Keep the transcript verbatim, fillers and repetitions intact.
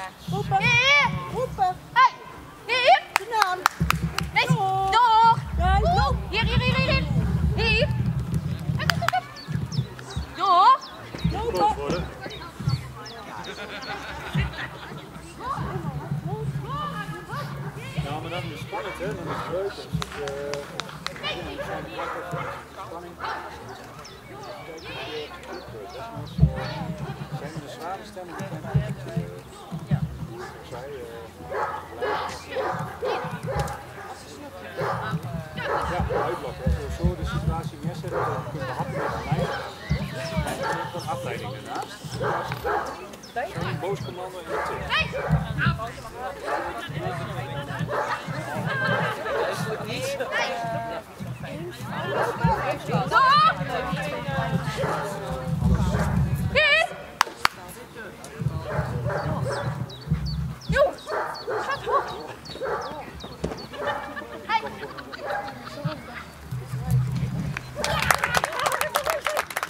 Roepen. Hier. Roepen. Hey. Hier. De naam. Nee. Door. Door. Ja, Oeh. Hier, hier, hier, hier. Hier. Hup, hup, hup. Door. lopen. Ja, maar dan is het spannend, hè? Dan is het leuk. Als het, uh, spanning. Zijn de zware stemmen? Ja. Ik zei, ja, uitlokken. Als we zo de situatie neerzetten, dan kunnen we happen met een lijn. En dan heb je een afleiding daarnaast. Zo'n boos commando in de tip. Door.